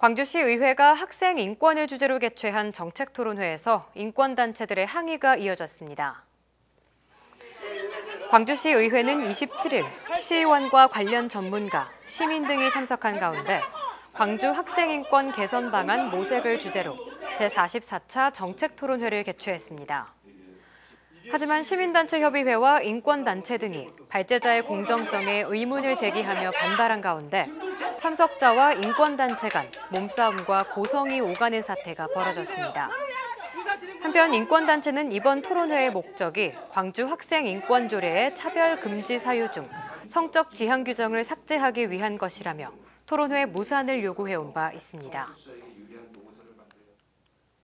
광주시 의회가 학생 인권을 주제로 개최한 정책토론회에서 인권단체들의 항의가 이어졌습니다. 광주시 의회는 27일 시의원과 관련 전문가, 시민 등이 참석한 가운데 광주 학생인권 개선 방안 모색을 주제로 제44차 정책토론회를 개최했습니다. 하지만 시민단체협의회와 인권단체 등이 발제자의 공정성에 의문을 제기하며 반발한 가운데 참석자와 인권단체 간 몸싸움과 고성이 오가는 사태가 벌어졌습니다. 한편 인권단체는 이번 토론회의 목적이 광주 학생인권조례의 차별 금지 사유 중 성적 지향 규정을 삭제하기 위한 것이라며 토론회 무산을 요구해온 바 있습니다.